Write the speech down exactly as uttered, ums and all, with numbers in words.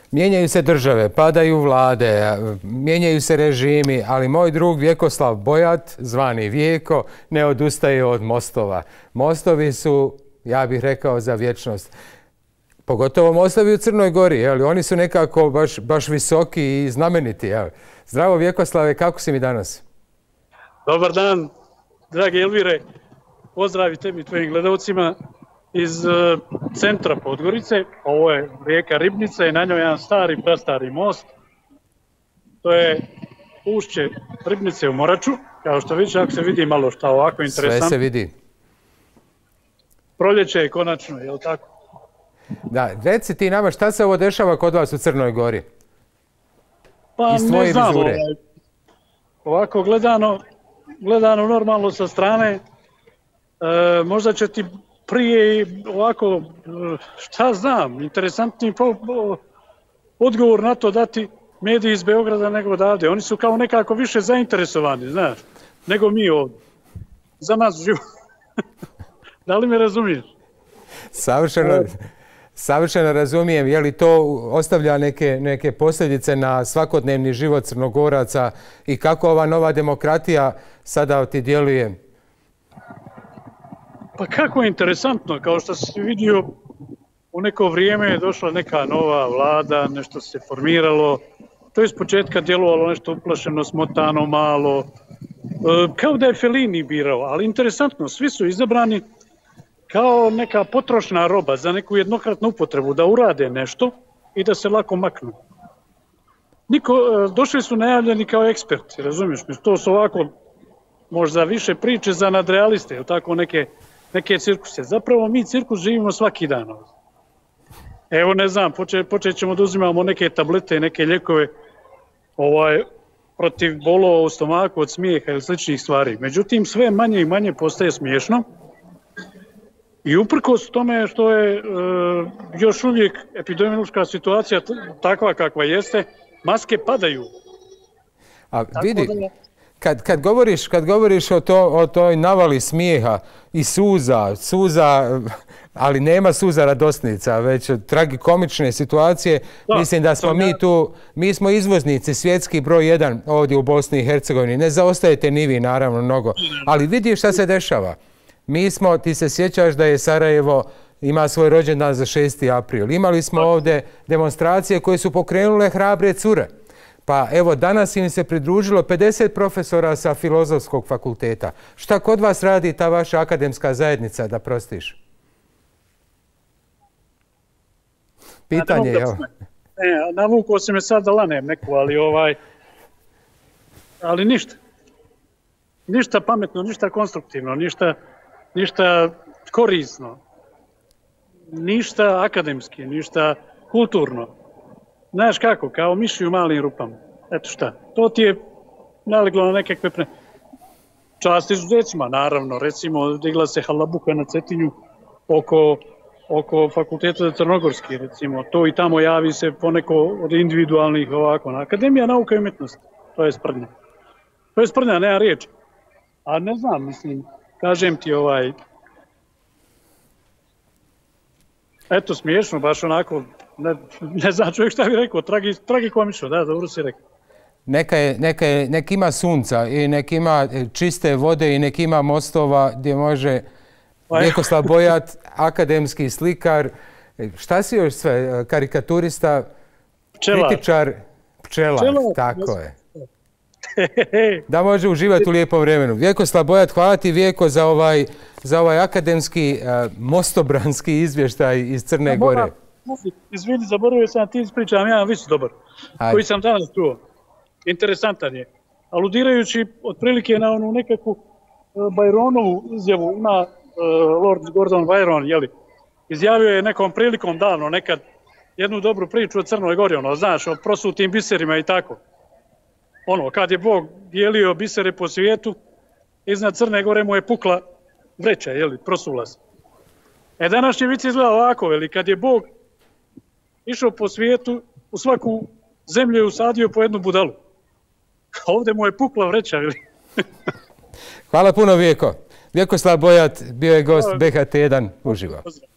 Mijenjaju se države, padaju vlade, mijenjaju se režimi, ali moj drug Vjekoslav Bojat, zvani Vjeko, ne odustaje od mostova. Mostovi su, ja bih rekao, za vječnost. Pogotovo mostovi u Crnoj Gori, jel? Oni su nekako baš, baš visoki i znameniti. Jel? Zdravo Vjekoslave, kako si mi danas? Dobar dan, dragi Elvire. Pozdrav i tebi i tvojim gledalcima iz uh, centra Podgorice. Ovo je rijeka Ribnica i na njoj jedan stari, prastari most. To je ušće Ribnice u Moraču. Kao što vidiš, ako se vidi malo šta ovako interesantno. Sve se vidi. Proljeće je konačno, je li tako? Da, reci ti nama šta se ovo dešava kod vas u Crnoj Gori? Pa ne znam, ovaj, ovako gledano, gledano normalno sa strane, e, možda će ti prije ovako, šta znam, interesantni po, po, odgovor na to dati mediji iz Beograda nego odavde. Oni su kao nekako više zainteresovani, znaš, nego mi ovdje. Za nas živo. Da li me razumiješ? Savršeno, savršeno razumijem. Je li to ostavlja neke, neke posljedice na svakodnevni život Crnogoraca i kako ova nova demokratija sada ti djeluje? Pa kako je interesantno, kao što si vidio, u neko vrijeme je došla neka nova vlada, nešto se formiralo, to je iz početka djelovalo nešto uplašeno, smotano, malo, kao da je Fellini birao, ali interesantno, svi su izabrani kao neka potrošna roba za neku jednokratnu upotrebu, da urade nešto i da se lako maknu. Niko, došli su najavljeni kao eksperti, razumiješ mi? To su ovako možda više priče za nadrealiste, ili tako neke, neke cirkuse. Zapravo mi cirkus živimo svaki dan. Evo ne znam, poče, počet ćemo da uzimamo neke tablete, neke ljekove ovaj, protiv bolova u stomaku od smijeha ili sličnih stvari. Međutim, sve manje i manje postaje smiješno. I uprkos tome što je e, još uvijek epidemiološka situacija takva kakva jeste, maske padaju. A vidi, kad, kad, govoriš, kad govoriš o, to, o toj navali smijeha i suza, suza, ali nema suza radosnica, već tragikomične situacije, da, mislim da smo mi ja... tu, mi smo izvoznici, svjetski broj jedan ovdje u Bosni i Hercegovini. Ne zaostajete ni vi, naravno, mnogo, ali vidi šta se dešava. Mi smo, ti se sjećaš da je Sarajevo ima svoj rođendan za šesti april. Imali smo ovdje demonstracije koje su pokrenule hrabre cure. Pa evo, danas im se pridružilo pedeset profesora sa Filozofskog fakulteta. Šta kod vas radi ta vaša akademska zajednica, da prostiš? Pitanje, evo. Ne, navukao si me sad da lanem neku, ali ovaj... Ali ništa. Ništa pametno, ništa konstruktivno, ništa... ništa korisno, ništa akademski, ništa kulturno. Znaš kako, kao miši u malim rupama. Eto šta, to ti je naleglo na nekakve pre... čast izuzecima, naravno. Recimo, digla se halabuka na Cetinju oko, oko fakulteta za Crnogorski, recimo. To i tamo javi se poneko od individualnih ovako. Akademija nauka i umjetnosti, to je sprdnja. To je sprdnja, nema riječi. A ne znam, mislim... Kažem ti ovaj, eto smiješno, baš onako, ne, ne znam čovjek šta bi rekao, tragi, tragikomično, da, dobro si rekao. Neka, je, neka, je, neka ima sunca i neka ima čiste vode i neka ima mostova gdje može Vjekoslav Bojat, akademski slikar, šta si još sve, karikaturista, pčelar. kritičar, pčelar, pčelar tako je. Da može uživati u lijepom vremenu. Vjekoslav Bojat, hvala ti Vjeko za ovaj, za ovaj akademski uh, mostobranski izvještaj iz Crne Gore. Izvini, zaboravio sam ti ispričam, ja visu dobar, Ajde. koji sam danas čuo. Interesantan je. Aludirajući otprilike na onu nekakvu uh, Byronovu izjavu, ima uh, Lord Gordon Byron, jeli, izjavio je nekom prilikom davno nekad jednu dobru priču o Crnoj Gori, ono, znaš, o prosutim biserima i tako. Ono, kad je Bog dijelio bisere po svijetu, iznad Crne Gore mu je pukla vreća, jeli, prosula se. E, današnji vic izgleda ovako, veli, kad je Bog išao po svijetu, u svaku zemlju je usadio po jednu budalu. A ovdje mu je pukla vreća, veli. Hvala puno, Vjeko. Vjekoslav Bojat bio je gost B H T jedan uživo.